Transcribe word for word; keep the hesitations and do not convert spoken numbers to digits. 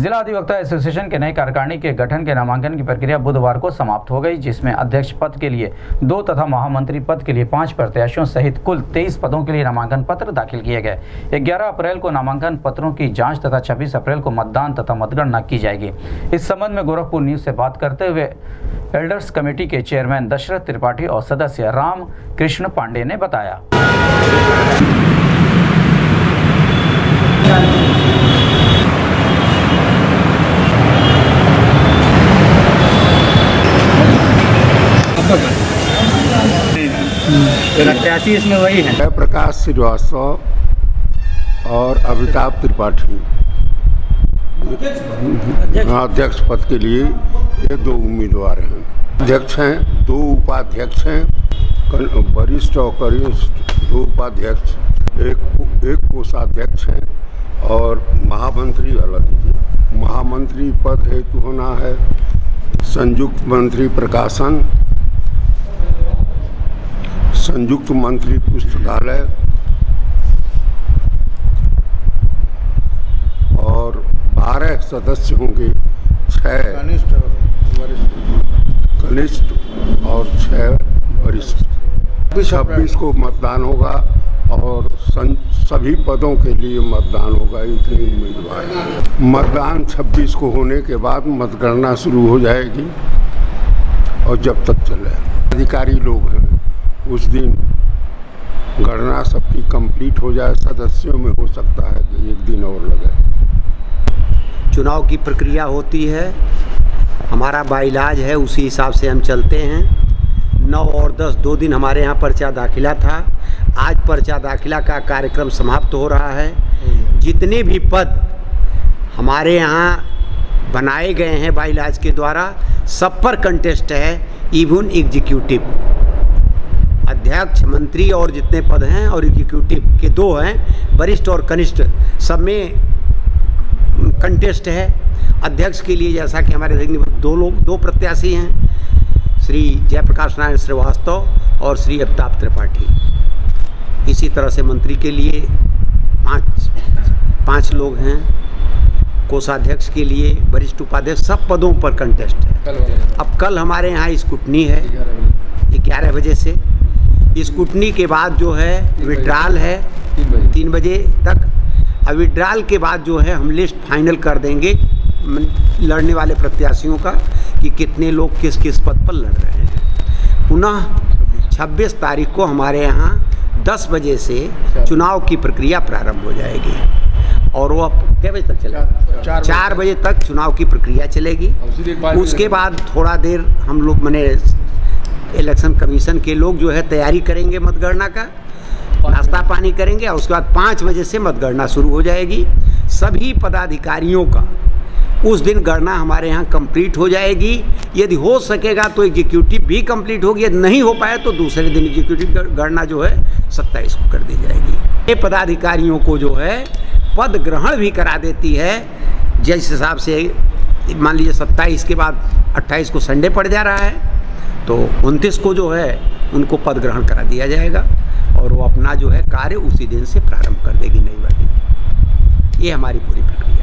जिला अधिवक्ता एसोसिएशन के नए कार्यकारिणी के गठन के नामांकन की प्रक्रिया बुधवार को समाप्त हो गई, जिसमें अध्यक्ष पद के लिए दो तथा महामंत्री पद के लिए पांच प्रत्याशियों सहित कुल तेईस पदों के लिए नामांकन पत्र दाखिल किए गए। ग्यारह अप्रैल को नामांकन पत्रों की जांच तथा छब्बीस अप्रैल को मतदान तथा मतगणना की जाएगी। इस संबंध में गोरखपुर न्यूज से बात करते हुए एल्डर्स कमेटी के चेयरमैन दशरथ त्रिपाठी और सदस्य राम कृष्ण पांडे ने बताया। प्रत्याशी इसमें वही है, प्रकाश श्रीवास्तव और अमिताभ त्रिपाठी अध्यक्ष पद के लिए ये दो उम्मीदवार हैं। अध्यक्ष हैं, दो उपाध्यक्ष हैं, वरिष्ठ और कनिष्ठ दो उपाध्यक्ष, एक एक कोषाध्यक्ष हैं और महामंत्री अलग हैं। महामंत्री पद हेतु होना है संयुक्त मंत्री प्रकाशन, संयुक्त मंत्री पुस्तकालय और बारह सदस्य होंगे, छः कनिष्ठ और छः वरिष्ठ। छब्बीस को मतदान होगा और सभी पदों के लिए मतदान होगा। इतने उम्मीदवार मतदान छब्बीस को होने के बाद मतगणना शुरू हो जाएगी और जब तक चले। अधिकारी लोग हैं, उस दिन गणना सबकी कंप्लीट हो जाए। सदस्यों में हो सकता है कि एक दिन और लगे। चुनाव की प्रक्रिया होती है, हमारा बाइलाज है, उसी हिसाब से हम चलते हैं। नौ और दस दो दिन हमारे यहाँ पर्चा दाखिला था। आज पर्चा दाखिला का कार्यक्रम समाप्त हो रहा है। जितने भी पद हमारे यहाँ बनाए गए हैं बाइलाज के द्वारा, सब पर कंटेस्ट है। इवन एग्जीक्यूटिव अध्यक्ष, मंत्री और जितने पद हैं और एग्जीक्यूटिव के दो हैं, वरिष्ठ और कनिष्ठ, सब में कंटेस्ट है। अध्यक्ष के लिए जैसा कि हमारे दो लोग दो प्रत्याशी हैं, श्री जयप्रकाश नारायण श्रीवास्तव और श्री अमिताभ त्रिपाठी। इसी तरह से मंत्री के लिए पाँच पाँच लोग हैं। कोषाध्यक्ष के लिए वरिष्ठ उपाध्यक्ष, सब पदों पर कंटेस्ट है। अब कल हमारे यहाँ स्क्रूटनी है ग्यारह बजे से। स्क्रूटनी के बाद जो है विड्रॉल है तीन बजे तक। अब विड्रॉल के बाद जो है हम लिस्ट फाइनल कर देंगे लड़ने वाले प्रत्याशियों का कि कितने लोग किस किस पद पर लड़ रहे हैं। पुनः छब्बीस तारीख को हमारे यहाँ दस बजे से चुनाव की प्रक्रिया प्रारंभ हो जाएगी और वो क्या बजे तक चलेगा? चार बजे तक चुनाव की प्रक्रिया चलेगी। उसके बाद थोड़ा देर हम लोग मैंने इलेक्शन कमीशन के लोग जो है तैयारी करेंगे मतगणना का, नाश्ता पानी करेंगे और उसके बाद पाँच बजे से मतगणना शुरू हो जाएगी। सभी पदाधिकारियों का उस दिन गणना हमारे यहाँ कंप्लीट हो जाएगी। यदि हो सकेगा तो एग्जीक्यूटिव भी कंप्लीट होगी, यदि नहीं हो पाए तो दूसरे दिन एग्जीक्यूटिव गणना जो है सत्ताईस को कर दी जाएगी। ये पदाधिकारियों को जो है पद ग्रहण भी करा देती है। जिस हिसाब से मान लीजिए सत्ताईस के बाद अट्ठाईस को संडे पड़ जा रहा है, तो उनतीस को जो है उनको पद ग्रहण करा दिया जाएगा और वो अपना जो है कार्य उसी दिन से प्रारंभ कर देगी नई वर्दी। ये हमारी पूरी प्रक्रिया।